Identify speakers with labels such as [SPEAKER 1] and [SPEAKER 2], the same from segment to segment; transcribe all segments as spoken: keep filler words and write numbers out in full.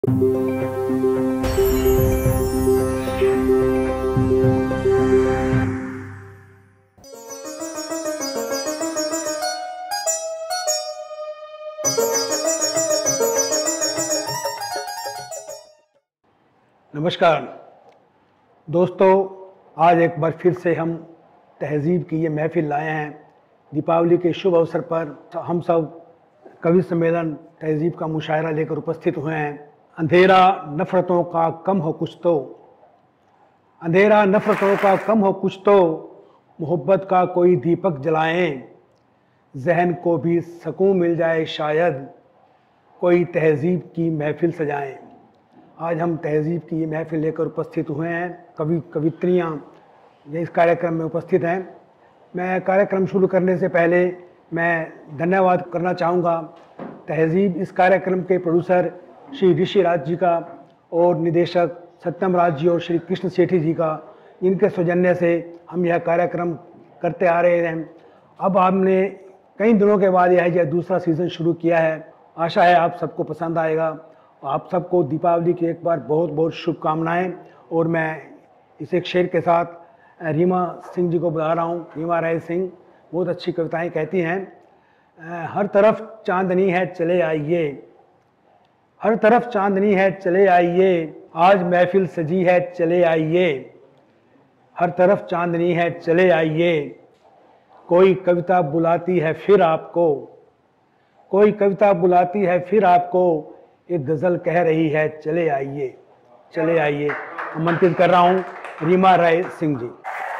[SPEAKER 1] नमस्कार दोस्तों, आज एक बार फिर से हम तहज़ीब की ये महफ़िल लाए हैं। दीपावली के शुभ अवसर पर हम सब कवि सम्मेलन तहज़ीब का मुशायरा लेकर उपस्थित हुए हैं। अंधेरा नफ़रतों का कम हो कुछ तो, अंधेरा नफ़रतों का कम हो कुछ तो, मोहब्बत का कोई दीपक जलाएं, जहन को भी सुकून मिल जाए शायद, कोई तहज़ीब की महफ़िल सजाएं। आज हम तहज़ीब की ये महफ़िल लेकर उपस्थित हुए हैं। कवि कवित्रियाँ ये इस कार्यक्रम में उपस्थित हैं। मैं कार्यक्रम शुरू करने से पहले मैं धन्यवाद करना चाहूँगा तहज़ीब इस कार्यक्रम के प्रोड्यूसर श्री ऋषि राज जी का और निदेशक सत्यम राज जी और श्री कृष्ण सेठी जी का। इनके सौजन्य से हम यह कार्यक्रम करते आ रहे हैं। अब हमने कई दिनों के बाद यह यह दूसरा सीज़न शुरू किया है। आशा है आप सबको पसंद आएगा। आप सबको दीपावली की एक बार बहुत बहुत शुभकामनाएं। और मैं इस एक शेर के साथ रीमा सिंह जी को बुला रहा हूँ। रीमा राय सिंह बहुत अच्छी कविताएं कहती हैं। हर तरफ चांदनी है चले आइए, हर तरफ चांदनी है चले आइए, आज महफिल सजी है चले आइए, हर तरफ चांदनी है चले आइए, कोई कविता बुलाती है फिर आपको, कोई कविता बुलाती है फिर आपको, एक गज़ल कह रही है चले आइए, चले आइए। आमंत्रित कर रहा हूँ रीमा राय सिंह जी।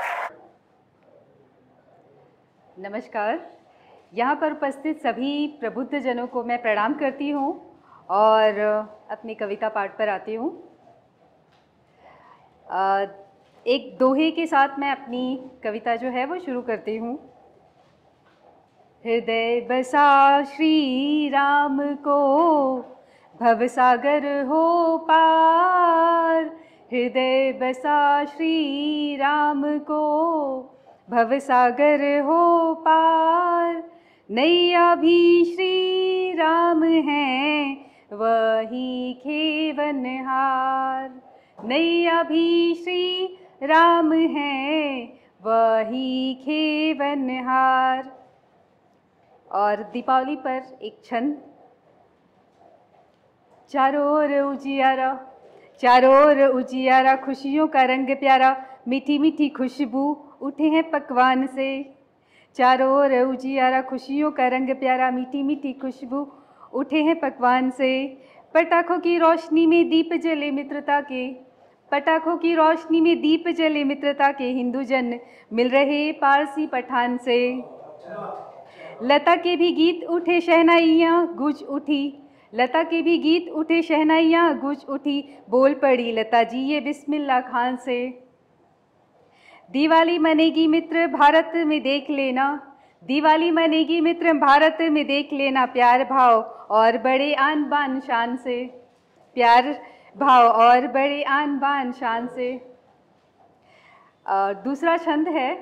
[SPEAKER 2] नमस्कार। यहाँ पर उपस्थित सभी प्रबुद्ध जनों को मैं प्रणाम करती हूँ और अपनी कविता पाठ पर आती हूँ। एक दोहे के साथ मैं अपनी कविता जो है वो शुरू करती हूँ। हृदय बसा श्री राम को भवसागर हो पार, हृदय बसा श्री राम को भवसागर हो पार, नैया भी श्री राम हैं वही खेवनहार, नैया भी श्री राम हैं वही खेवनहार। और दीपावली पर एक छंद। चारों ओर उजियारा, चारों ओर उजियारा, खुशियों का रंग प्यारा, मीठी मीठी खुशबू उठे हैं पकवान से। चारों ओर उजियारा, खुशियों का रंग प्यारा, मीठी मीठी खुशबू उठे हैं पकवान से। पटाखों की रोशनी में दीप जले मित्रता के, पटाखों की रोशनी में दीप जले मित्रता के, हिंदू जन मिल रहे पारसी पठान से। लता के भी गीत उठे शहनाइयाँ गूंज उठी, लता के भी गीत उठे शहनाइयाँ गूंज उठी, बोल पड़ी लता जी ये बिस्मिल्लाह खान से। दिवाली मनेगी मित्र भारत में देख लेना, दिवाली मनेगी मित्र भारत में देख लेना, प्यार भाव और बड़े आन बान शान से, प्यार भाव और बड़े आन बान शान से। और दूसरा छंद है।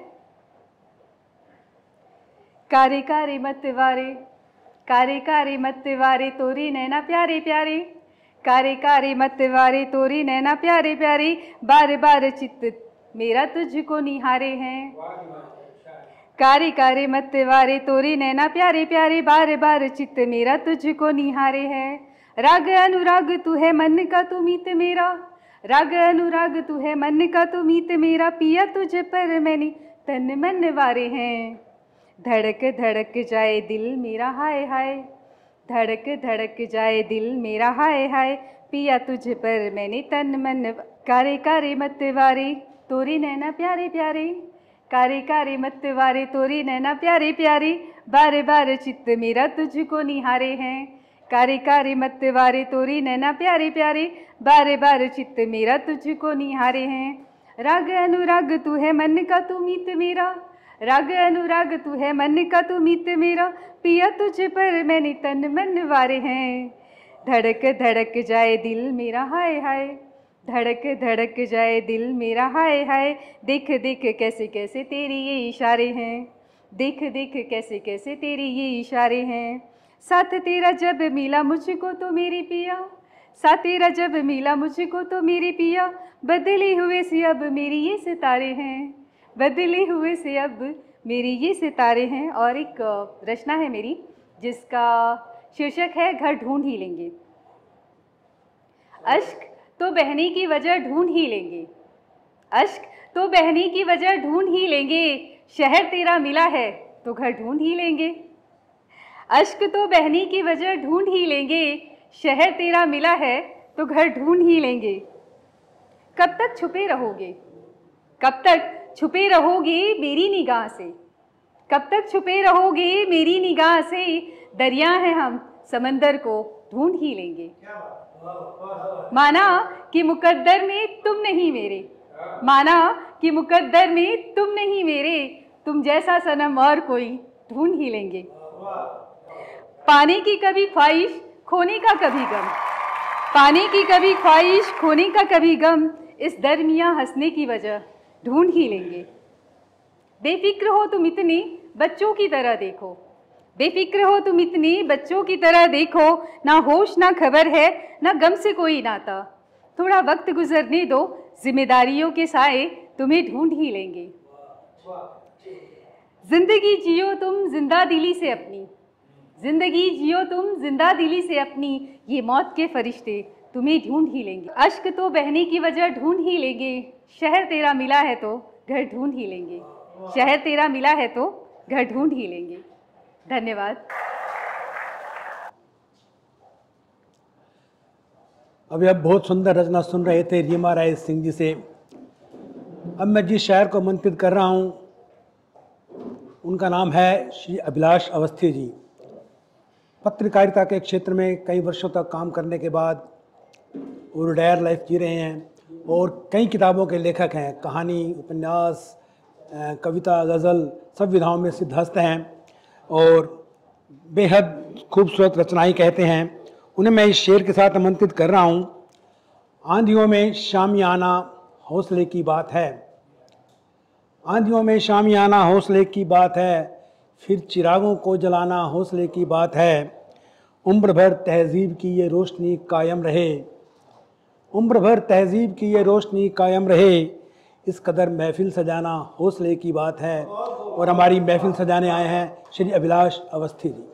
[SPEAKER 2] कारे कारे मतवारे, कारे कारे मतवारे, तोरी नैना प्यारे प्यारे, कारे कारे मतवारे, तोरी नैना प्यारे प्यारे, बार बार चित्त मेरा तुझको निहारे हैं। कारे कारे मतवारे, तोरी नैना प्यारे प्यारे, बार बार चित्त मेरा तुझको निहारे हैं। राग अनुराग तू है मन का तू मीत मेरा, राग अनुराग तू है मन का तू मीत मेरा, पिया तुझ पर मैंने तन मन वारे हैं। धड़क धड़क जाए दिल मेरा हाय हाय, धड़क धड़क जाए दिल मेरा हाय हाय, पिया तुझ पर मैंने तन मन। कारे कारे मतवारे, तोरी नैना प्यारे प्यारे, कारे कारे मतवारे, तोरी नैना प्यारे प्यारे, बार बार चित्त मेरा तुझको निहारे हैं। कारे कारे मतवारे, तोरी नैना प्यारे प्यारे, बार बार चित्त मेरा तुझको निहारे हैं। राग अनुराग तू है मन का तू मीत मेरा, राग अनुराग तू है मन का तू मीत मेरा, पिया तुझ पर मैंने तन मन वारे हैं। धड़क धड़क जाए दिल मेरा हाय हाय, धड़क धड़क जाए दिल मेरा हाय हाय, देख देख कैसे कैसे तेरी ये इशारे हैं, देख देख कैसे कैसे तेरी ये इशारे हैं। साथ तेरा जब मिला मुझको तो मेरी पिया, सा तेरा जब मिला मुझको तो मेरे पिया, बदले हुए से अब मेरी ये सितारे हैं, बदले हुए से अब मेरी ये सितारे हैं। और एक रचना है मेरी जिसका शीर्षक है घर ढूंढ ही लेंगे। अश्क तो बहने की वजह ढूंढ ही लेंगे, अश्क तो बहने की वजह ढूंढ ही लेंगे, शहर तेरा मिला है तो घर ढूंढ ही लेंगे। अश्क तो बहने की वजह ढूंढ ही लेंगे, शहर तेरा मिला है तो घर ढूंढ ही लेंगे। कब तक छुपे रहोगे, कब तक छुपे रहोगे मेरी निगाह से, कब तक छुपे रहोगे मेरी निगाह से, दरिया है हम समंदर को ढूंढ ही लेंगे। माना कि मुकद्दर में तुम नहीं मेरे, माना कि मुकद्दर में तुम नहीं मेरे, तुम जैसा सनम और कोई ढूंढ ही लेंगे। पाने की कभी ख्वाहिश खोने का कभी गम, पाने की कभी ख्वाहिश खोने का कभी गम, इस दरमियाँ हंसने की वजह ढूंढ ही लेंगे। बेफिक्र हो तुम इतने बच्चों की तरह देखो, बेफिक्र हो तुम इतने बच्चों की तरह देखो, ना होश ना खबर है ना गम से कोई नाता, थोड़ा वक्त गुजरने दो जिम्मेदारियों के साए तुम्हें ढूंढ ही लेंगे। जिंदगी जियो तुम जिंदा दिली से अपनी, जिंदगी जियो तुम जिंदा दिली से अपनी, ये मौत के फरिश्ते तुम्हें ढूंढ ही लेंगे। अश्क तो बहने की वजह ढूंढ ही लेंगे, शहर तेरा मिला है तो घर ढूंढ ही लेंगे, शहर तेरा मिला है तो घर ढूंढ ही लेंगे। धन्यवाद।
[SPEAKER 1] अभी आप बहुत सुंदर रचना सुन रहे थे रीमा राय सिंह जी से। अब मैं जिस शायर को मंत्रित कर रहा हूँ उनका नाम है श्री अभिलाष अवस्थी जी। पत्रकारिता के क्षेत्र में कई वर्षों तक काम करने के बाद वो रिटायर लाइफ जी रहे हैं और कई किताबों के लेखक हैं। कहानी, उपन्यास, कविता, गज़ल सब विधाओं में सिद्धहस्त हैं और बेहद खूबसूरत रचनाएं कहते हैं। उन्हें मैं इस शेर के साथ आमंत्रित कर रहा हूँ। आंधियों में शामियाना हौसले की बात है, आंधियों में शामियाना हौसले की बात है, फिर चिरागों को जलाना हौसले की बात है, उम्र भर तहजीब की ये रोशनी कायम रहे, उम्र भर तहजीब की ये रोशनी कायम रहे, इस कदर महफिल सजाना हौसले की बात है। और हमारी महफिल सजाने आए हैं श्री अभिलाष अवस्थी जी।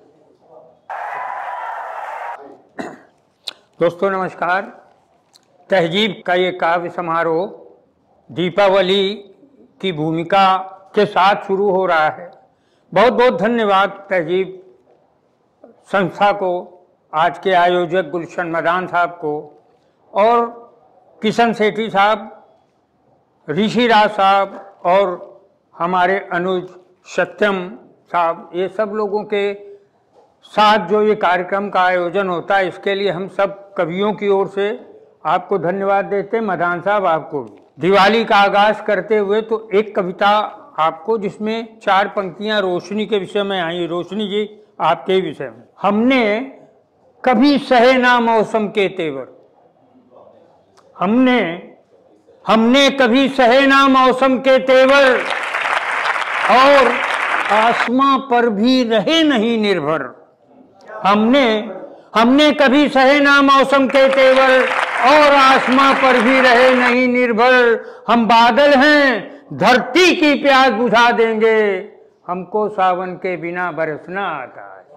[SPEAKER 3] दोस्तों नमस्कार। तहजीब का ये काव्य समारोह दीपावली की भूमिका के साथ शुरू हो रहा है। बहुत बहुत धन्यवाद तहजीब संस्था को, आज के आयोजक गुलशन मदान साहब को और किशन सेठी साहब, ऋषि राज साहब और हमारे अनुज सत्यम साहब, ये सब लोगों के साथ जो ये कार्यक्रम का आयोजन होता है इसके लिए हम सब कवियों की ओर से आपको धन्यवाद देते हैं। मदान साहब आपको भी। दिवाली का आगाज करते हुए तो एक कविता आपको जिसमें चार पंक्तियां रोशनी के विषय में आई। रोशनी जी आपके विषय में। हमने कभी सहे ना मौसम के तेवर, हमने हमने कभी सहे ना मौसम के तेवर, और आसमां पर भी रहे नहीं निर्भर। हमने हमने कभी सहे ना मौसम के तेवर और आसमां पर भी रहे नहीं निर्भर। हम बादल हैं धरती की प्यास बुझा देंगे, हमको सावन के बिना बरसना आता है।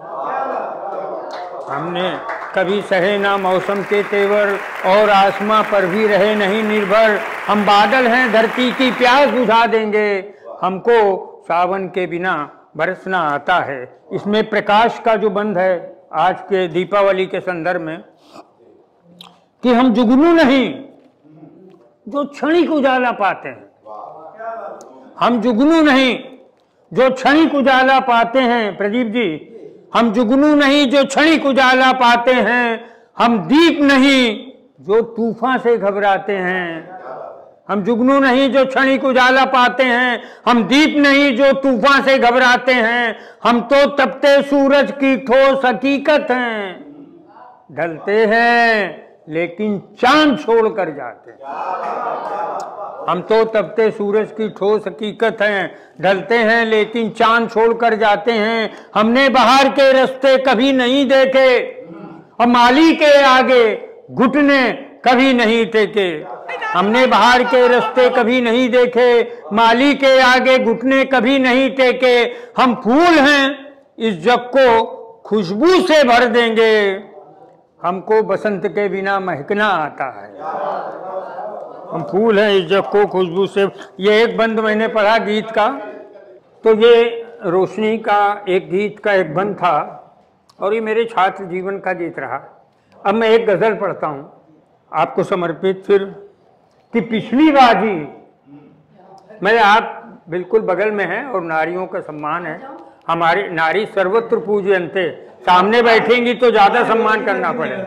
[SPEAKER 3] हमने कभी सहे ना मौसम के तेवर और आसमां पर भी रहे नहीं निर्भर। हम बादल हैं धरती की प्यास बुझा देंगे, हमको सावन के बिना बरसना आता है। इसमें प्रकाश का जो बंध है आज के दीपावली के संदर्भ में कि हम जुगनू नहीं जो क्षणिक उजाला पाते हैं, हम जुगनू नहीं जो क्षणिक उजाला पाते हैं। प्रदीप जी, हम जुगनू नहीं जो क्षणिक उजाला पाते हैं, हम दीप नहीं जो तूफान से घबराते हैं। हम जुगनू नहीं जो क्षणिक उजाला पाते हैं, हम दीप नहीं जो तूफान से घबराते हैं। हम तो तपते सूरज की ठोस हकीकत हैं, ढलते हैं लेकिन चांद छोड़ कर जाते हैं। हम तो तपते सूरज की ठोस हकीकत हैं, ढलते हैं लेकिन चांद छोड़ कर जाते हैं। हमने बाहर के रास्ते कभी नहीं देखे, और माली के आगे घुटने कभी नहीं टेके। हमने बाहर के रास्ते कभी नहीं देखे, माली के आगे घुटने कभी नहीं टेके। हम फूल हैं, इस जग को खुशबू से भर देंगे। हमको बसंत के बिना महकना आता है। हम फूल हैं, इस जग को खुशबू से। ये एक बंद मैंने पढ़ा गीत का, तो ये रोशनी का एक गीत का एक बंद था और ये मेरे छात्र जीवन का गीत रहा। अब मैं एक गजल पढ़ता हूँ आपको समर्पित, फिर कि पिछली बाजी, मेरे आप बिल्कुल बगल में हैं और नारियों का सम्मान है। हमारी नारी सर्वत्र पूज्यन्ते, सामने बैठेंगी तो ज्यादा सम्मान करना पड़ेगा।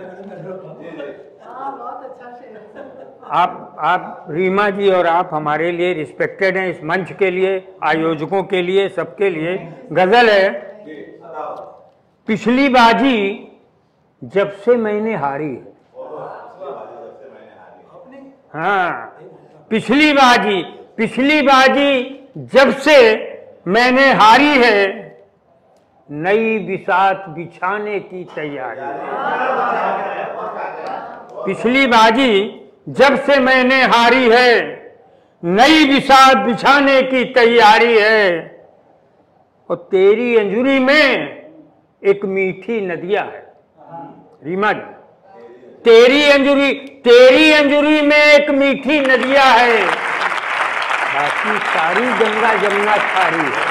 [SPEAKER 3] आप आप रीमा जी और आप हमारे लिए रिस्पेक्टेड हैं, इस मंच के लिए, आयोजकों के लिए, सबके लिए। गजल है, पिछली बाजी जब से मैंने हारी। हाँ, पिछली बाजी पिछली बाजी जब से मैंने हारी है, नई बिसात बिछाने की तैयारी। पिछली बाजी जब से मैंने हारी है, नई बिसात बिछाने की तैयारी है। और तेरी अंजुरी में एक मीठी नदिया है। रीमा जी, तेरी अंजुरी तेरी अंजुरी में एक मीठी नदिया है, बाकी सारी गंगा जमुना खारी है।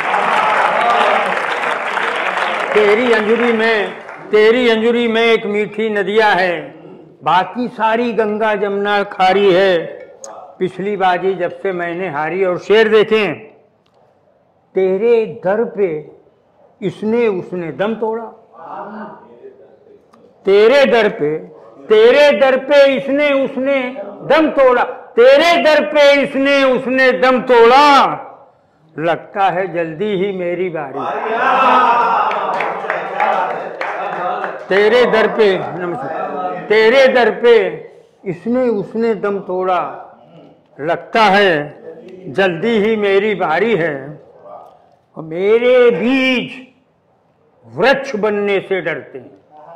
[SPEAKER 3] तेरी अंजुरी में तेरी अंजुरी में एक मीठी नदिया है, बाकी सारी गंगा जमुना खारी है। पिछली बाजी जब से मैंने हारी। और शेर देखें, तेरे दर पे इसने उसने दम तोड़ा। तेरे दर पे तेरे दर पे इसने उसने दम तोड़ा। तेरे दर पे इसने उसने दम तोड़ा, लगता है जल्दी ही मेरी बारी। तेरे दर पे नमस्कार तेरे दर पे इसने उसने दम तोड़ा, लगता है जल्दी ही मेरी बारी है। और मेरे बीज वृक्ष बनने से डरते हैं।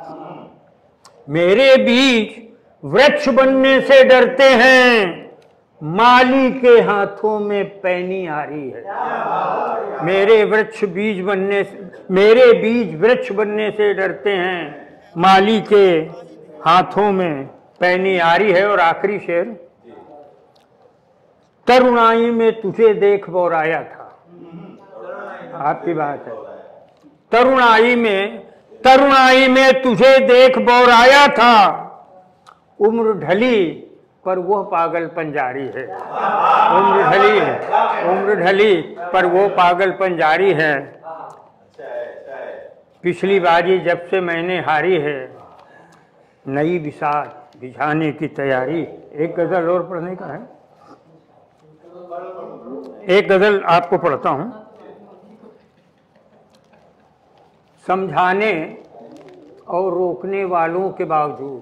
[SPEAKER 3] मेरे बीज वृक्ष बनने से डरते हैं, माली के हाथों में पैनी आ रही है। मेरे वृक्ष बीज बनने से मेरे बीज वृक्ष बनने से डरते हैं, माली के हाथों में पैनी आ रही है। और आखिरी शेर, तरुणाई में तुझे देख बोराया था। आपकी बात है। तरुणाई में तरुणाई में तुझे देख बोराया था, उम्र ढली पर वह पागलपन जारी है। उम्र ढली उम्र ढली पर वो पागलपन जारी है। पिछली बाजी जब से मैंने हारी है, नई बिसात बिछाने की तैयारी। एक गजल और पढ़ने का है, एक गजल आपको पढ़ता हूं। समझाने और रोकने वालों के बावजूद,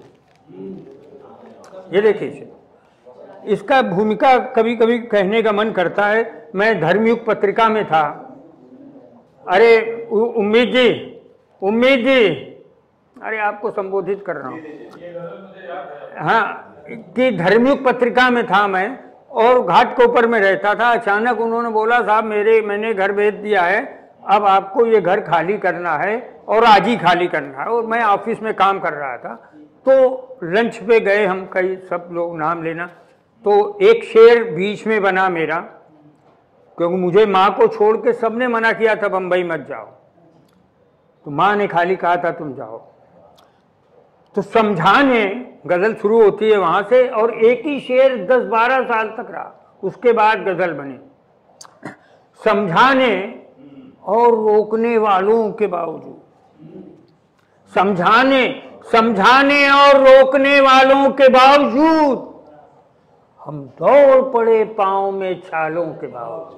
[SPEAKER 3] ये देखिए, इसका भूमिका कभी कभी कहने का मन करता है। मैं धर्मयुग पत्रिका में था। अरे उम्मीद जी उम्मीद जी अरे आपको संबोधित कर रहा हूँ। हाँ, कि धर्मयुग पत्रिका में था मैं और घाट कोपर में रहता था। अचानक उन्होंने बोला, साहब मेरे मैंने घर भेज दिया है, अब आपको ये घर खाली करना है और आज ही खाली करना है। और मैं ऑफिस में काम कर रहा था, तो लंच पे गए हम, कई सब लोग नाम लेना, तो एक शेर बीच में बना मेरा, क्योंकि मुझे माँ को छोड़ के सबने मना किया था बम्बई मत जाओ, तो माँ ने खाली कहा था तुम जाओ। तो समझाने गजल शुरू होती है वहां से, और एक ही शेर दस बारह साल तक रहा, उसके बाद गजल बनी। समझाने और रोकने वालों के बावजूद, समझाने समझाने और रोकने वालों के बावजूद, हम दौड़ पड़े पांव में छालों के बावजूद।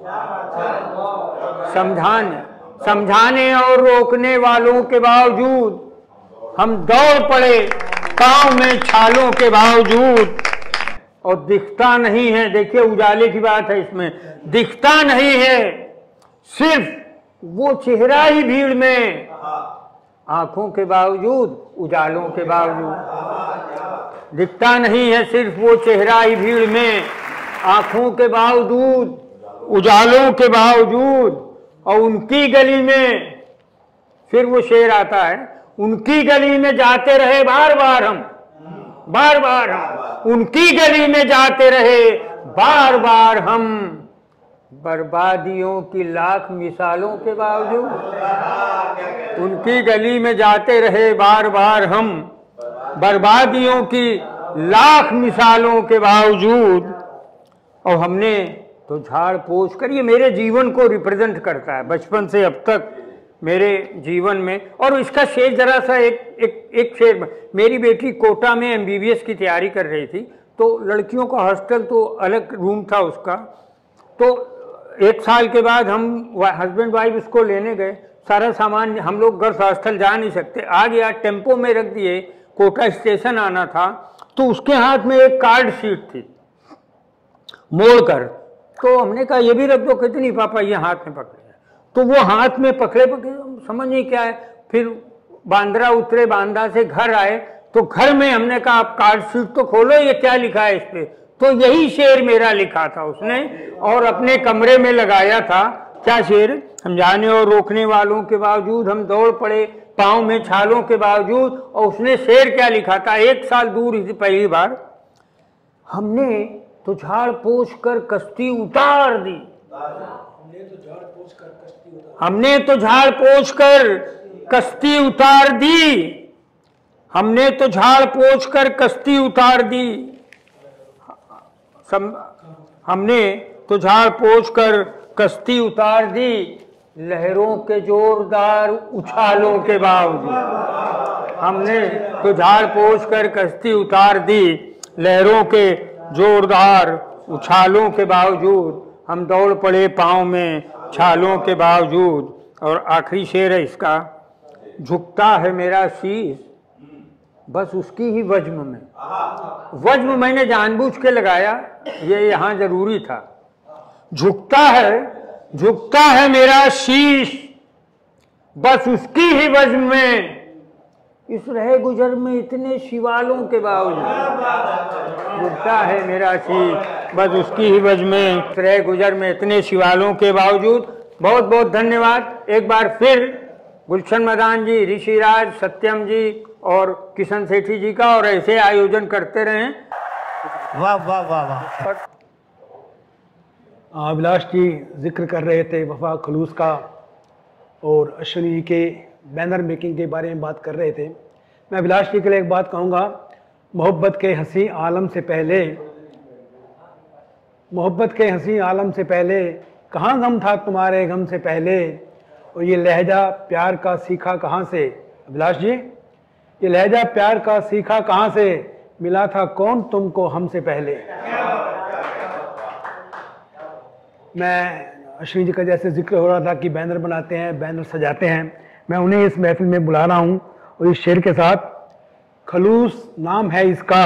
[SPEAKER 3] समझाने समझाने और रोकने वालों के बावजूद, हम दौड़ पड़े पांव में छालों के बावजूद। और दिखता नहीं है, देखिए उजाले की बात है इसमें, दिखता नहीं है सिर्फ वो चेहरा ही भीड़ में, आंखों के बावजूद, उजालों के बावजूद। दिखता नहीं है सिर्फ वो चेहरा ही भीड़ में, आंखों के बावजूद, उजालों के बावजूद, और उनकी गली में, फिर वो शेर आता है, उनकी गली में जाते रहे बार बार हम, बार बार हम, उनकी गली में जाते रहे बार बार हम, बर्बादियों की लाख मिसालों के बावजूद, उनकी गली में जाते रहे बार बार हम, बर्बादियों की लाख मिसालों के बावजूद। और हमने तो झाड़ पोछ कर, ये मेरे जीवन को रिप्रेजेंट करता है बचपन से अब तक मेरे जीवन में। और इसका शेर जरा सा एक एक एक शेर, मेरी बेटी कोटा में एमबीबीएस की तैयारी कर रही थी, तो लड़कियों का हॉस्टल तो अलग रूम था उसका, तो एक साल के बाद हम हस्बैंड वाइफ उसको लेने गए, सारा सामान, हम लोग गर्ल्स हॉस्टल जा नहीं सकते, आ गया, टेम्पो में रख दिए, कोटा स्टेशन आना था, तो उसके हाथ में एक कार्ड शीट थी मोड़ कर, तो हमने कहा ये भी रख दो, कहते नहीं पापा ये हाथ में पकड़े, तो वो हाथ में पकड़े पकड़े समझ नहीं क्या है। फिर बांद्रा उतरे, बांदा से घर आए, तो घर में हमने कहा आप कार्ड शीट तो खोलो, ये क्या लिखा है इस पे, तो यही शेर मेरा लिखा था उसने, और अपने कमरे में लगाया था। क्या शेर? समझाने और रोकने वालों के बावजूद हम दौड़ पड़े, पांव में छालों के बावजूद, और उसने शेर क्या लिखा था, एक साल दूर ही पहली बार, हमने तो झाड़ पोछ कर कश्ती उतार दी, हमने तो झाड़ पोछ कर कश्ती उतार दी, हमने तो झाड़ पोछ कर कश्ती उतार दी, सम, हमने तो झाड़ पोछ कर कश्ती उतार दी, लहरों के जोरदार उछालों के बावजूद, हमने तो झाड़ पोछ कर कश्ती उतार दी, लहरों के जोरदार उछालों के बावजूद, हम दौड़ पड़े पांव में छालों के बावजूद। और आखिरी शेर है इसका, झुकता है मेरा शीश बस उसकी ही वज्म में, वज्म मैंने जानबूझ के लगाया, ये यहाँ जरूरी था, झुकता है, झुकता है मेरा शीश बस उसकी ही वज्म में, इस रहे गुजर में इतने शिवालों के बावजूद, झुकता है मेरा शीश बस उसकी ही वज्म में, इस रहे गुजर में इतने शिवालों के बावजूद। बहुत बहुत धन्यवाद एक बार फिर गुलशन मदान जी, ऋषिराज, सत्यम जी और किशन सेठी जी का, और ऐसे आयोजन करते रहें।
[SPEAKER 4] वाह वाह वाह वाह।
[SPEAKER 1] अभिलाष जी जिक्र कर रहे थे वफा खलूस का, और अश्विनी जी के बैनर मेकिंग के बारे में बात कर रहे थे। मैं अभिलाष जी के लिए एक बात कहूँगा, मोहब्बत के हंसी आलम से पहले, मोहब्बत के हंसी आलम से पहले कहाँ गम था तुम्हारे गम से पहले, और ये लहजा प्यार का सीखा कहाँ से। अभिलाष जी, ये लहजा प्यार का सीखा कहाँ से, मिला था कौन तुमको हमसे पहले। मैं अश्विनी जी का जैसे जिक्र हो रहा था कि बैनर बनाते हैं, बैनर सजाते हैं, मैं उन्हें इस महफिल में बुला रहा हूँ, और इस शेर के साथ, खलूस नाम है इसका,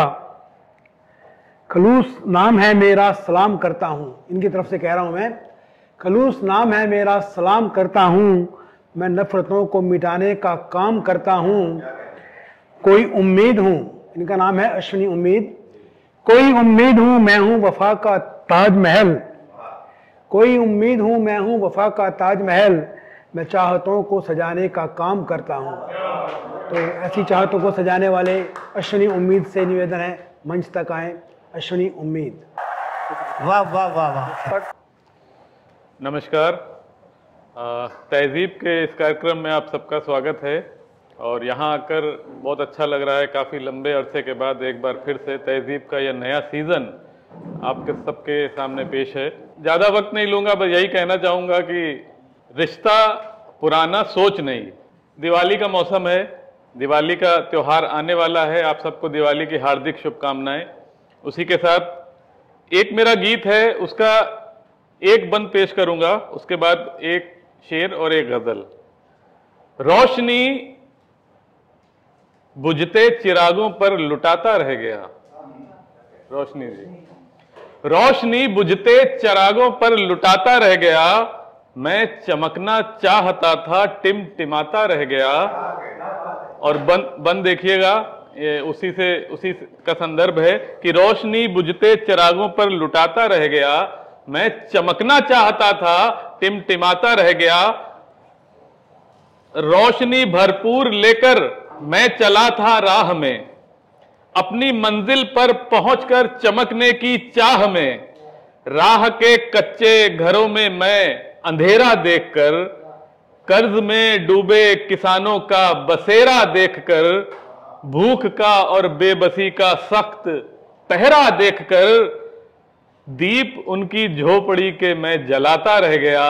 [SPEAKER 1] खलूस नाम है मेरा सलाम करता हूँ, इनकी तरफ से कह रहा हूँ मैं, खलूस नाम है मेरा सलाम करता हूँ, मैं नफरतों को मिटाने का काम करता हूँ, कोई उम्मीद हूँ, इनका नाम है अश्विनी उम्मीद, कोई उम्मीद हूँ मैं हूँ वफा का ताजमहल, कोई उम्मीद हूँ मैं हूँ वफा का ताजमहल, मैं चाहतों को सजाने का काम करता हूँ। तो ऐसी चाहतों को सजाने वाले अश्विनी उम्मीद से निवेदन है, मंच तक आए अश्विनी उम्मीद।
[SPEAKER 4] वाह वाह वाह वाह।
[SPEAKER 5] नमस्कार, तहजीब के इस कार्यक्रम में आप सबका स्वागत है, और यहाँ आकर बहुत अच्छा लग रहा है। काफ़ी लंबे अरसे के बाद एक बार फिर से तहजीब का यह नया सीज़न आपके सबके सामने पेश है। ज़्यादा वक्त नहीं लूँगा, बस यही कहना चाहूँगा कि रिश्ता पुराना सोच नहीं। दिवाली का मौसम है, दिवाली का त्यौहार आने वाला है, आप सबको दिवाली की हार्दिक शुभकामनाएं। उसी के साथ एक मेरा गीत है, उसका एक बंद पेश करूंगा, उसके बाद एक शेर और एक गजल। रोशनी बुझते चिरागों पर लुटाता रह गया, रोशनी जी, रोशनी बुझते चिरागों पर लुटाता रह गया, मैं चमकना चाहता था टिमटिमाता रह गया। और बंद बंद देखिएगा, ये उसी से उसी का संदर्भ है कि रोशनी बुझते चिरागों पर लुटाता रह गया, मैं चमकना चाहता था टिमटिमाता रह गया। रोशनी भरपूर लेकर मैं चला था राह में, अपनी मंजिल पर पहुंचकर चमकने की चाह में। राह के कच्चे घरों में मैं अंधेरा देखकर, कर्ज में डूबे किसानों का बसेरा देखकर, भूख का और बेबसी का सख्त पहरा देखकर, दीप उनकी झोपड़ी के मैं जलाता रह गया।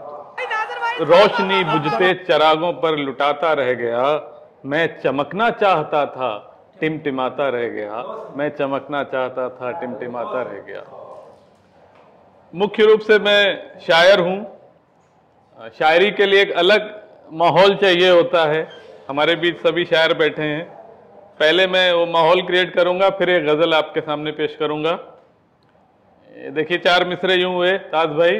[SPEAKER 5] रोशनी बुझते चिरागों पर लुटाता रह गया, मैं चमकना चाहता था टिमटिमाता रह गया, मैं चमकना चाहता था टिमटिमाता रह गया। मुख्य रूप से मैं शायर हूं। शायरी के लिए एक अलग माहौल चाहिए होता है। हमारे बीच सभी शायर बैठे हैं। पहले मैं वो माहौल क्रिएट करूंगा, फिर एक गजल आपके सामने पेश करूंगा। देखिए चार मिसरे यूं हुए ताज भाई।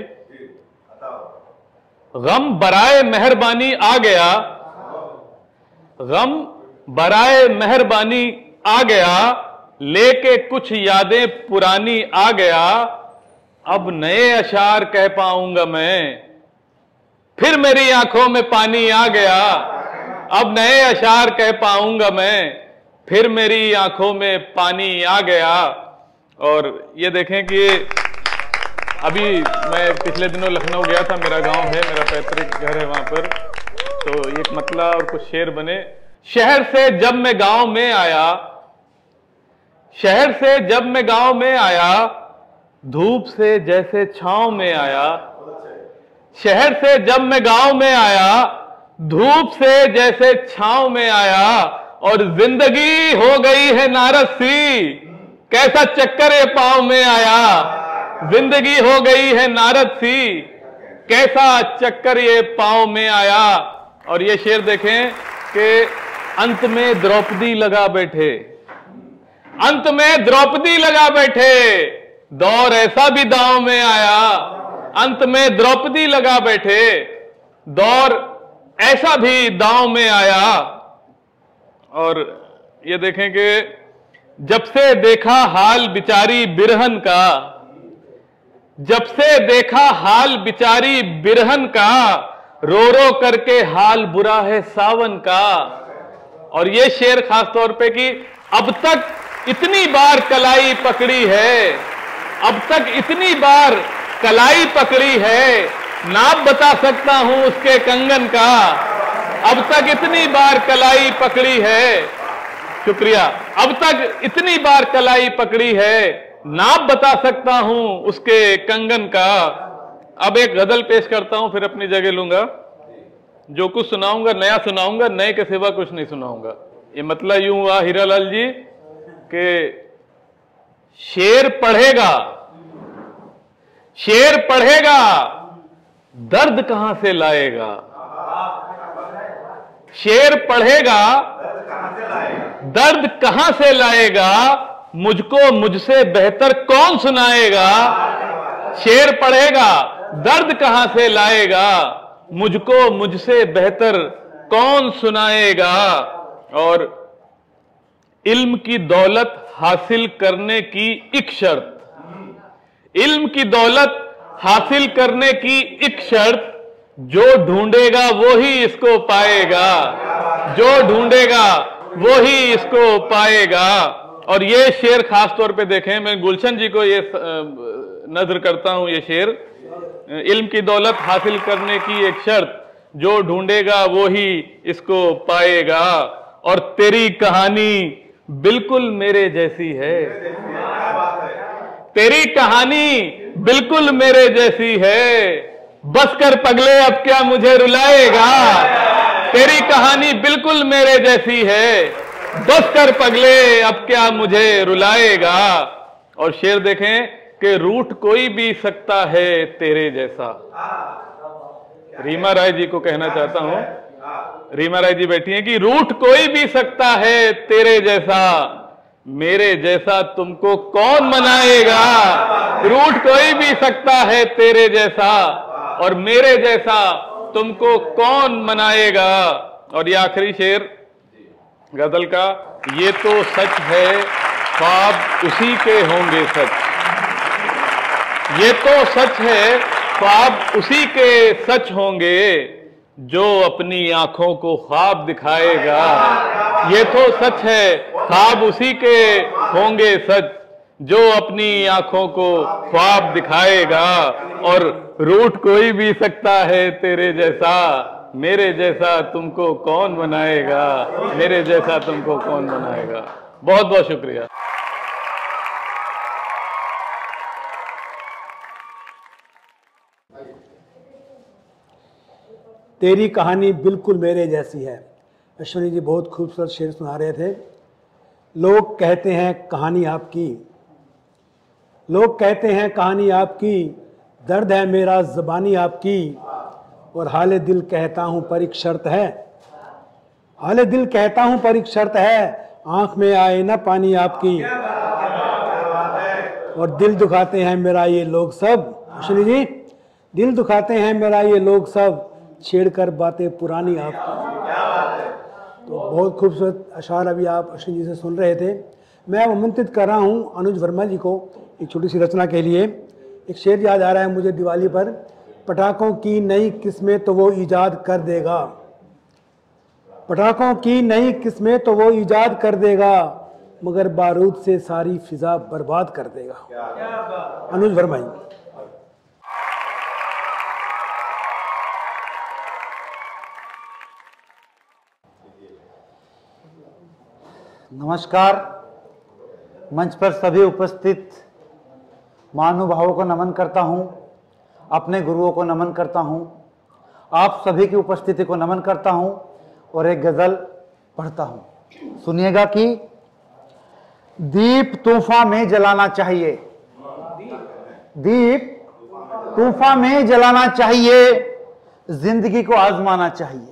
[SPEAKER 5] गम बराए मेहरबानी आ गया, गम बराए मेहरबानी आ गया, लेके कुछ यादें पुरानी आ गया। अब नए अशार कह पाऊंगा मैं, फिर मेरी आंखों में पानी आ गया। अब नए अशार कह पाऊंगा मैं, फिर मेरी आंखों में पानी आ गया। और ये देखें कि अभी मैं पिछले दिनों लखनऊ गया था, मेरा गांव है, मेरा पैतृक घर है वहां पर, तो एक मतला और कुछ शेर बने। शहर से जब मैं गांव में आया, शहर से जब मैं गांव में आया, धूप से जैसे छांव में आया। शहर से जब मैं गांव में आया, धूप से जैसे छांव में आया। और जिंदगी हो गई है नारद सी, कैसा चक्कर ये पांव में आया। जिंदगी हो गई है नारद सी, कैसा चक्कर ये पांव में आया। और ये शेर देखें कि अंत में द्रौपदी लगा बैठे, अंत में द्रौपदी लगा बैठे, दौर ऐसा भी दांव में आया। अंत में द्रौपदी लगा बैठे, दौर ऐसा भी दांव में आया। और ये देखें कि जब से देखा हाल बिचारी बिरहन का, जब से देखा हाल बिचारी बिरहन का, रो रो करके हाल बुरा है सावन का। और ये शेर खास तौर पे कि अब तक इतनी बार कलाई पकड़ी है, अब तक इतनी बार कलाई पकड़ी है, नाप बता सकता हूं उसके कंगन का। अब तक इतनी बार कलाई पकड़ी है, शुक्रिया, अब तक इतनी बार कलाई पकड़ी है, नाप बता सकता हूं उसके कंगन का। अब एक गजल पेश करता हूं, फिर अपनी जगह लूंगा। जो कुछ सुनाऊंगा नया सुनाऊंगा, नए के सिवा कुछ नहीं सुनाऊंगा। ये मतलब यूं हुआ हीरालाल जी कि शेर पढ़ेगा, शेर पढ़ेगा, दर्द कहां से लाएगा। शेर पढ़ेगा, दर्द कहां से लाएगा, मुझको मुझसे बेहतर कौन सुनाएगा। शेर पढ़ेगा, दर्द कहां से लाएगा, मुझको मुझसे बेहतर कौन सुनाएगा। और इल्म की दौलत हासिल करने की एक शर्त, इल्म की दौलत हासिल करने की एक शर्त, जो ढूंढेगा वो ही इसको पाएगा, जो ढूंढेगा वो ही इसको पाएगा। और ये शेर खास तौर पे देखें, मैं गुलशन जी को ये नजर करता हूं, ये शेर, इल्म की दौलत हासिल करने की एक शर्त, जो ढूंढेगा वो ही इसको पाएगा। और तेरी कहानी बिल्कुल मेरे जैसी है, तेरी कहानी बिल्कुल मेरे जैसी है, बस कर पगले अब क्या मुझे रुलाएगा। तेरी कहानी बिल्कुल मेरे जैसी है, बस कर पगले अब क्या मुझे रुलाएगा। और शेर देखें कि रूठ कोई भी सकता है तेरे जैसा। रीमा राय जी को कहना चाहता हूं, रीमा राय जी बैठी हैं कि रूठ कोई भी सकता है तेरे जैसा, मेरे जैसा तुमको कौन मनाएगा। रूठ कोई भी सकता है तेरे जैसा, और मेरे जैसा तुमको कौन मनाएगा। और ये आखिरी शेर गजल का ये तो सच है, ख्वाब उसी के होंगे सच। ये तो सच है, ख्वाब उसी के सच होंगे, जो अपनी आंखों को ख्वाब दिखाएगा। ये तो सच है, ख्वाब उसी के होंगे सच, जो अपनी आंखों को ख्वाब दिखाएगा। और रूठ कोई भी सकता है तेरे जैसा, मेरे जैसा तुमको कौन बनाएगा, मेरे जैसा तुमको कौन बनाएगा। बहुत बहुत शुक्रिया।
[SPEAKER 1] तेरी कहानी बिल्कुल मेरे जैसी है। अश्विनी जी बहुत खूबसूरत शेर सुना रहे थे। लोग कहते हैं कहानी आपकी, लोग कहते हैं कहानी आपकी, दर्द है मेरा ज़बानी आपकी, और हाले दिल कहता हूँ पर एक शर्त है, हाले दिल कहता हूँ पर एक शर्त है, आँख में आए ना पानी आपकी, और दिल दुखाते हैं मेरा ये लोग सब। अश्विनी जी, दिल दुखाते हैं मेरा ये लोग सब, छेड़कर बातें पुरानी आपकी। तो बहुत खूबसूरत अशार अभी आप अश्विनी जी से सुन रहे थे। मैं आमंत्रित कर रहा हूँ अनुज वर्मा जी को एक छोटी सी रचना के लिए। एक शेर याद आ रहा है मुझे दिवाली पर, पटाखों की नई किस्में तो वो ईजाद कर देगा, पटाखों की नई किस्में तो वो ईजाद कर देगा, मगर बारूद से सारी फिजा बर्बाद कर देगा। अनुज वर्मा जी।
[SPEAKER 4] नमस्कार। मंच पर सभी उपस्थित महानुभावों को नमन करता हूं, अपने गुरुओं को नमन करता हूं, आप सभी की उपस्थिति को नमन करता हूं और एक गजल पढ़ता हूं। सुनिएगा कि दीप तूफान में जलाना चाहिए, दीप तूफान में जलाना चाहिए, जिंदगी को आजमाना चाहिए।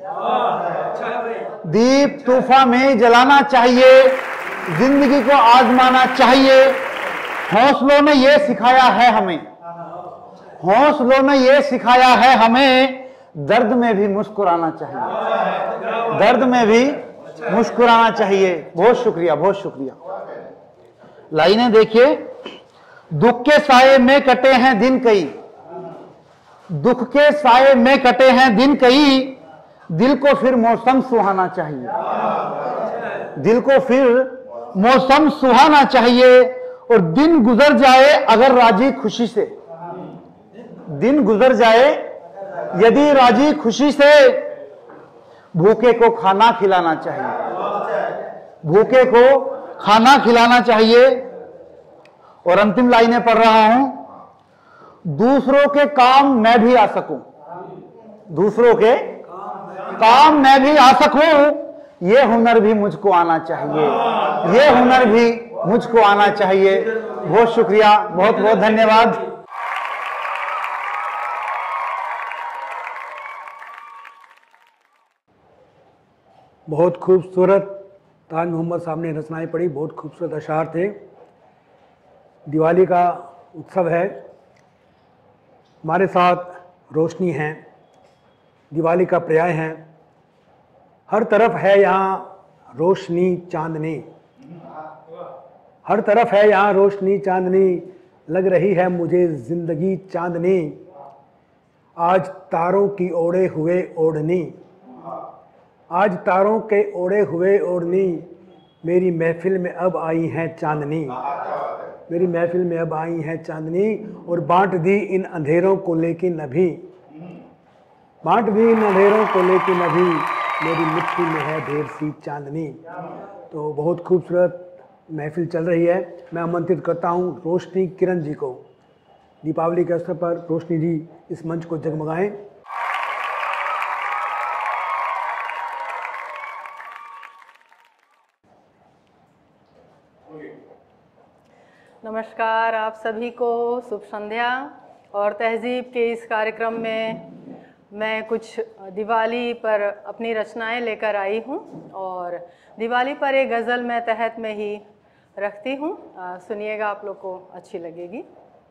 [SPEAKER 4] दीप तूफान में जलाना चाहिए, जिंदगी को आजमाना चाहिए। हौसलों ने यह सिखाया है हमें, हौसलों ने यह सिखाया है हमें, दर्द में भी मुस्कुराना चाहिए, दर्द में भी मुस्कुराना चाहिए। बहुत शुक्रिया, बहुत शुक्रिया। लाइनें देखिए। दुख के साये में कटे हैं दिन कई, दुख के साये में कटे हैं दिन कई, दिल को फिर मौसम सुहाना चाहिए, दिल को फिर मौसम सुहाना चाहिए। और दिन गुजर जाए अगर राजी खुशी से, दिन गुजर जाए यदि राजी खुशी से, भूखे को खाना खिलाना चाहिए, भूखे को खाना खिलाना चाहिए। और अंतिम लाइनें पढ़ रहा हूं। दूसरों के काम मैं भी आ सकूं, दूसरों के काम मैं भी आ सकूं, ये हुनर भी मुझको आना चाहिए, ये हुनर भी मुझको आना चाहिए। बहुत शुक्रिया, बहुत बहुत धन्यवाद।
[SPEAKER 1] बहुत खूबसूरत ताज मोहम्मद साहब ने रचनाएं पढ़ी, बहुत खूबसूरत अशार थे। दिवाली का उत्सव है, हमारे साथ रोशनी है, दिवाली का पर्याय है। हर तरफ है यहाँ रोशनी चांदनी, हर तरफ है यहाँ रोशनी चांदनी, लग रही है मुझे जिंदगी चांदनी, आज तारों की ओढ़े हुए ओढ़नी, आज तारों के ओढ़े हुए ओढ़नी, मेरी महफिल में अब आई है चांदनी, मेरी महफिल में अब आई है चांदनी। और बांट दी इन अंधेरों को लेकिन अभी, बांट दी इन अंधेरों को लेकिन अभी, मेरी मिट्टी में है ढेर सी चांदनी। तो बहुत खूबसूरत महफिल चल रही है। मैं आमंत्रित करता हूँ रोशनी किरण जी को। दीपावली के अवसर पर रोशनी जी इस मंच को जगमगाएं।
[SPEAKER 6] नमस्कार आप सभी को, शुभ संध्या। और तहजीब के इस कार्यक्रम में मैं कुछ दिवाली पर अपनी रचनाएं लेकर आई हूं, और दिवाली पर एक गज़ल मैं तहत में ही रखती हूं। सुनिएगा, आप लोग को अच्छी लगेगी।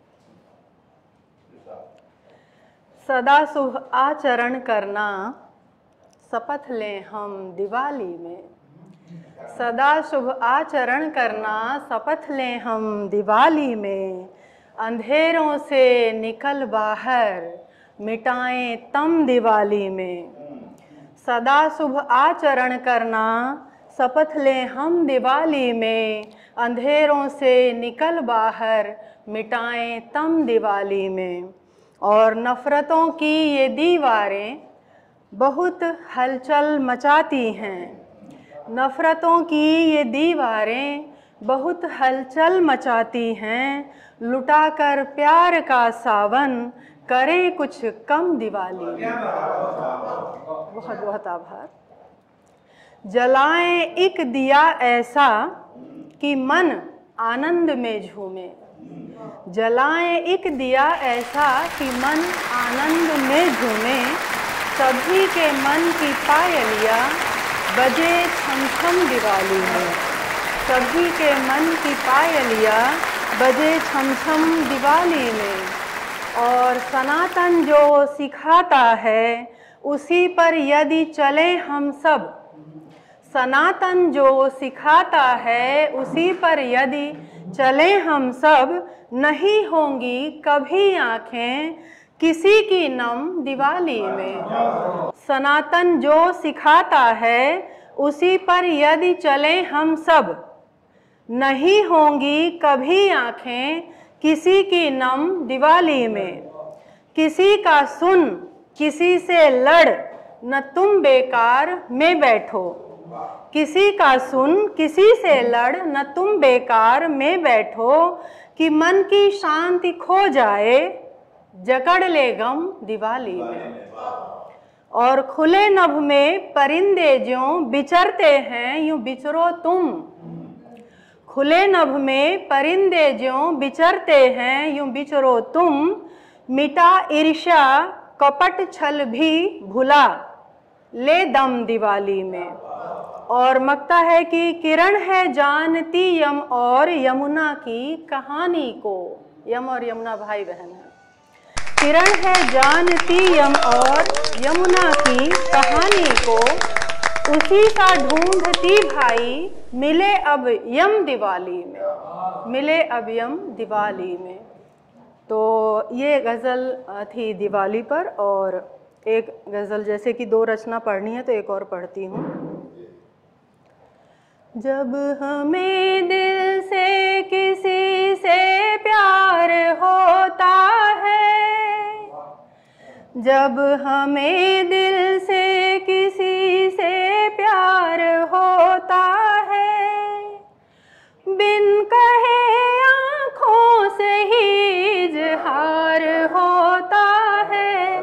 [SPEAKER 6] सदा शुभ आचरण करना शपथ लें हम दिवाली में, सदा शुभ आचरण करना शपथ लें हम दिवाली में, अंधेरों से निकल बाहर मिटाएं तम दिवाली में। सदा शुभ आचरण करना शपथ लें हम दिवाली में, अंधेरों से निकल बाहर मिटाएं तम दिवाली में। और नफ़रतों की ये दीवारें बहुत हलचल मचाती हैं, नफ़रतों की ये दीवारें बहुत हलचल मचाती हैं, लुटाकर प्यार का सावन करें कुछ कम दिवाली में। बहुत बहुत आभार। जलाएं एक दिया ऐसा कि मन आनंद में झूमे, जलाएं एक दिया ऐसा कि मन आनंद में झूमे, सभी के मन की पायलियाँ बजे छम छम दिवाली में, सभी के मन की पायलियाँ बजे छम छम दिवाली में। और सनातन जो सिखाता है उसी पर यदि चले हम सब, सनातन जो सिखाता है उसी पर यदि चले हम सब, नहीं होंगी कभी आँखें किसी की नम दिवाली में। सनातन जो सिखाता है उसी पर यदि चले हम सब, नहीं होंगी कभी आँखें किसी की नम दिवाली में। किसी का सुन किसी से लड़ न तुम बेकार में बैठो, किसी का सुन किसी से लड़ न तुम बेकार में बैठो, कि मन की शांति खो जाए जकड़ ले गम दिवाली में। और खुले नभ में परिंदे ज्यों बिचरते हैं यूं बिचरो तुम, खुले नभ में परिंदे ज्यों बिचरते हैं यूं बिचरो तुम, मिटा ईर्ष्या कपट छल भी भुला ले दम दिवाली में। और मकता है कि किरण है जानती यम और यमुना की कहानी को, यम और यमुना भाई बहन है। किरण है जानती यम और यमुना की कहानी को, उसी का ढूंढती भाई मिले अब यम दिवाली में, मिले अब यम दिवाली में। तो ये गज़ल थी दिवाली पर। और एक गज़ल जैसे कि दो रचना पढ़नी है तो एक और पढ़ती हूँ। जब हमें दिल से किसी से प्यार होता है, जब हमें दिल से किसी से प्यार होता है, बिन कहे आँखों से ही इज़हार होता है।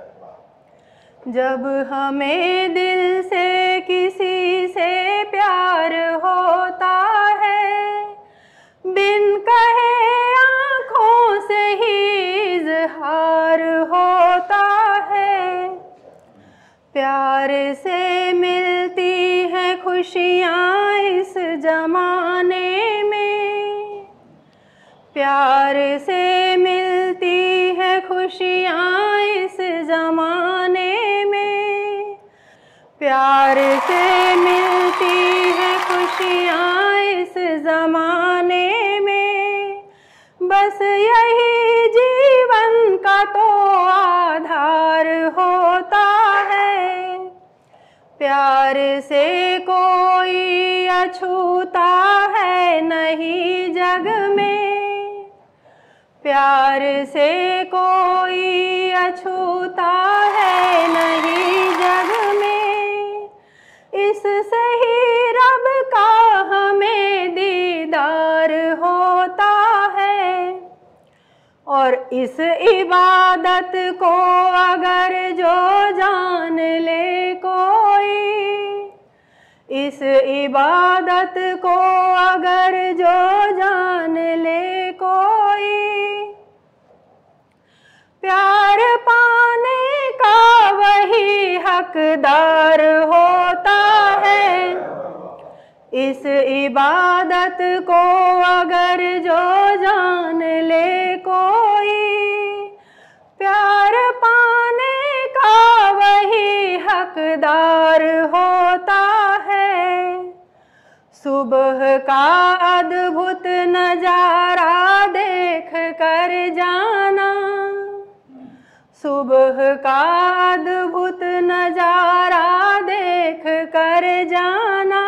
[SPEAKER 6] जब हमें दिल से किसी से प्यार होता है, बिन कहे आँखों से ही इज़हार होता है। प्यार से मिलती हैं खुशियाँ इस ज़माने में, प्यार से मिलती है खुशियाँ इस ज़माने में, प्यार से मिलती है खुशियाँ इस ज़माने में। बस यही जीवन का तो आधार होता है। प्यार से कोई अछूता है नहीं जग में, प्यार से कोई अछूता है नहीं जग में। इससे ही रब का हमें दीदार होता है। और इस इबादत को अगर जो जान ले कोई, इस इबादत को अगर जो जान ले कोई, प्यार पाने का वही हकदार होता है। इस इबादत को अगर जो जान ले कोई, प्यार पाने का वही हकदार होता है। सुबह का अद्भुत नजारा देख कर जाना, सुबह का अद्भुत नजारा देख कर जाना।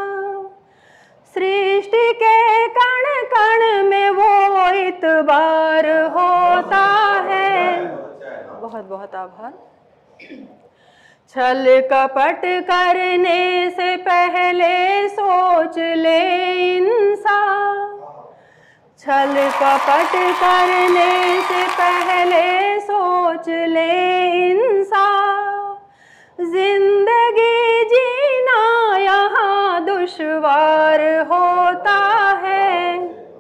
[SPEAKER 6] सृष्टि के कण कण में वो इतबार होता है। बहुत बहुत आभार। छल कपट करने से पहले सोच ले इंसान, छल कपट करने से पहले सोच ले इंसान। जिंदगी जीना यहाँ दुश्वार होता है।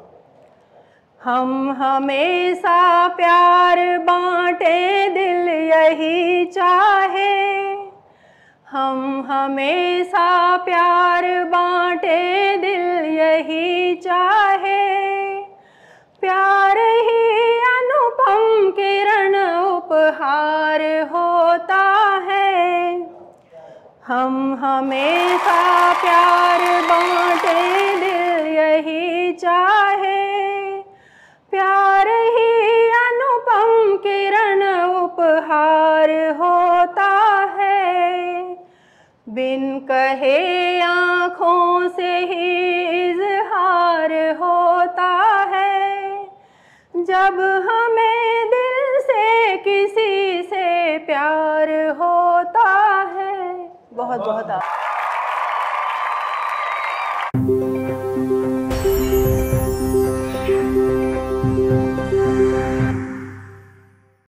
[SPEAKER 6] हम हमेशा प्यार बांटे दिल यही चाहे, हम हमेशा प्यार बांटे दिल यही चाहे। प्यार ही अनुपम किरण उपहार होता है। हम हमेशा प्यार बांटे दिल यही चाहे। प्यार ही अनुपम किरण उपहार होता है। बिन कहे आँखों से ही इजहार होता है। जब हमें दिल से किसी से प्यार होता है। बहुत बहुत